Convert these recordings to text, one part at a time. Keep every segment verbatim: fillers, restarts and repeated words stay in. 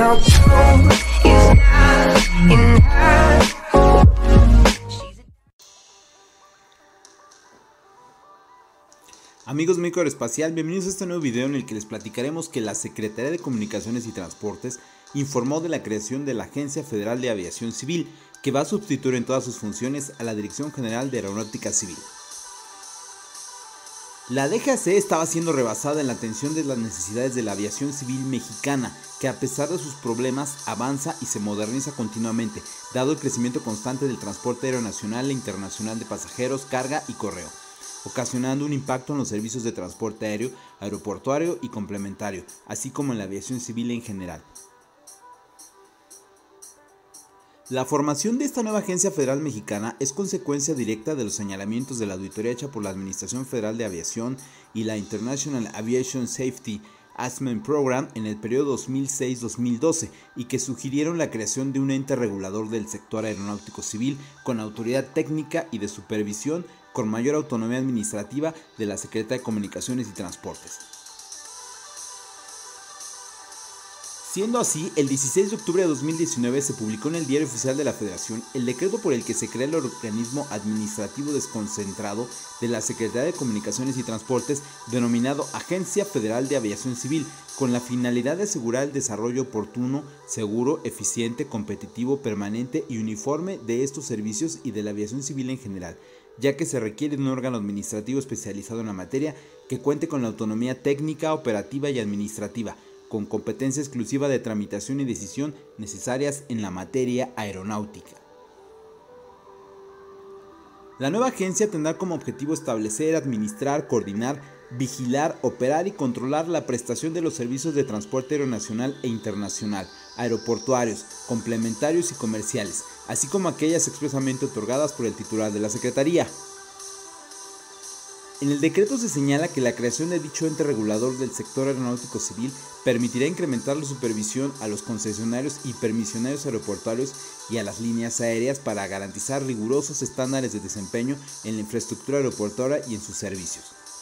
about you is not enough. Amigos México Aeroespacial, bienvenidos a este nuevo video en el que les platicaremos que la Secretaría de Comunicaciones y Transportes informó de la creación de la Agencia Federal de Aviación Civil, que va a sustituir en todas sus funciones a la Dirección General de Aeronáutica Civil. La D G A C estaba siendo rebasada en la atención de las necesidades de la aviación civil mexicana, que a pesar de sus problemas avanza y se moderniza continuamente, dado el crecimiento constante del transporte aéreo nacional e internacional de pasajeros, carga y correo, ocasionando un impacto en los servicios de transporte aéreo, aeroportuario y complementario, así como en la aviación civil en general. La formación de esta nueva agencia federal mexicana es consecuencia directa de los señalamientos de la auditoría hecha por la Administración Federal de Aviación y la International Aviation Safety Assessment Program en el periodo dos mil seis a dos mil doce y que sugirieron la creación de un ente regulador del sector aeronáutico civil con autoridad técnica y de supervisión con mayor autonomía administrativa de la Secretaría de Comunicaciones y Transportes. Siendo así, el dieciséis de octubre de dos mil diecinueve se publicó en el Diario Oficial de la Federación el decreto por el que se crea el organismo administrativo desconcentrado de la Secretaría de Comunicaciones y Transportes, denominado Agencia Federal de Aviación Civil, con la finalidad de asegurar el desarrollo oportuno, seguro, eficiente, competitivo, permanente y uniforme de estos servicios y de la aviación civil en general, ya que se requiere de un órgano administrativo especializado en la materia que cuente con la autonomía técnica, operativa y administrativa, con competencia exclusiva de tramitación y decisión necesarias en la materia aeronáutica. La nueva agencia tendrá como objetivo establecer, administrar, coordinar, vigilar, operar y controlar la prestación de los servicios de transporte aeronacional e internacional, aeroportuarios, complementarios y comerciales, así como aquellas expresamente otorgadas por el titular de la Secretaría. En el decreto se señala que la creación de dicho ente regulador del sector aeronáutico civil permitirá incrementar la supervisión a los concesionarios y permisionarios aeroportuarios y a las líneas aéreas para garantizar rigurosos estándares de desempeño en la infraestructura aeroportuaria y en sus servicios.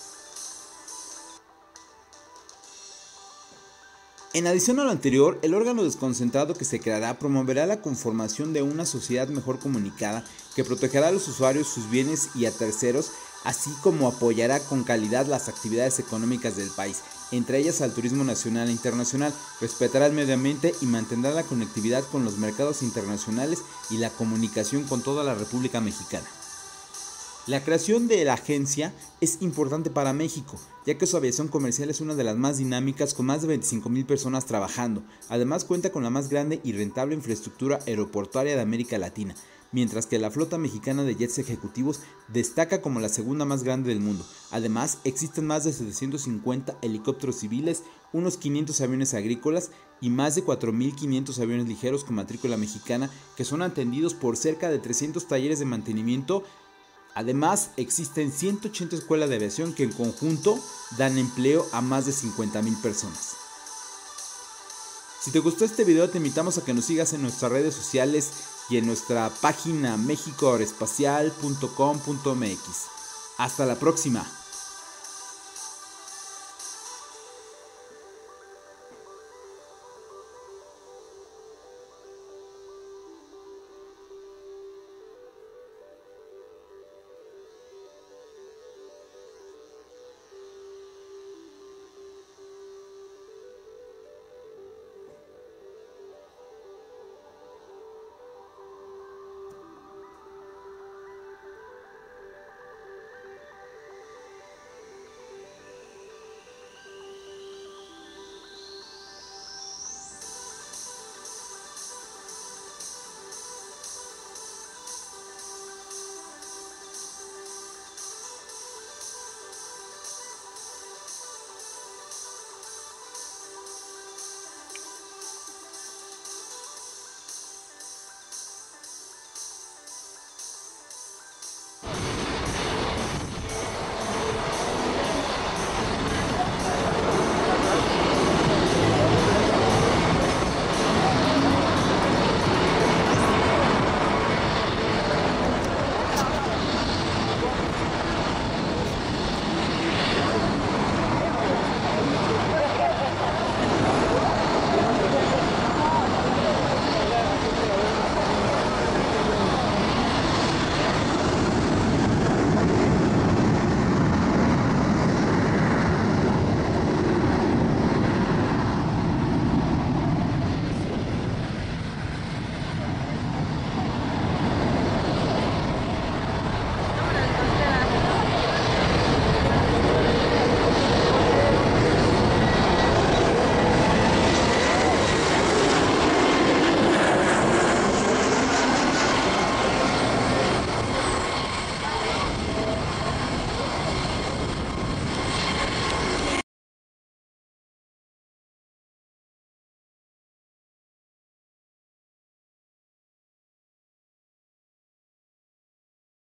En adición a lo anterior, el órgano desconcentrado que se creará promoverá la conformación de una sociedad mejor comunicada que protegerá a los usuarios, sus bienes y a terceros, así como apoyará con calidad las actividades económicas del país, entre ellas al turismo nacional e internacional, respetará el medio ambiente y mantendrá la conectividad con los mercados internacionales y la comunicación con toda la República Mexicana. La creación de la agencia es importante para México, ya que su aviación comercial es una de las más dinámicas con más de veinticinco mil personas trabajando. Además cuenta con la más grande y rentable infraestructura aeroportuaria de América Latina, mientras que la flota mexicana de jets ejecutivos destaca como la segunda más grande del mundo. Además, existen más de setecientos cincuenta helicópteros civiles, unos quinientos aviones agrícolas y más de cuatro mil quinientos aviones ligeros con matrícula mexicana que son atendidos por cerca de trescientos talleres de mantenimiento. Además, existen ciento ochenta escuelas de aviación que en conjunto dan empleo a más de cincuenta mil personas. Si te gustó este video, te invitamos a que nos sigas en nuestras redes sociales y en nuestra página mexico aeroespacial punto com punto m x. Hasta la próxima.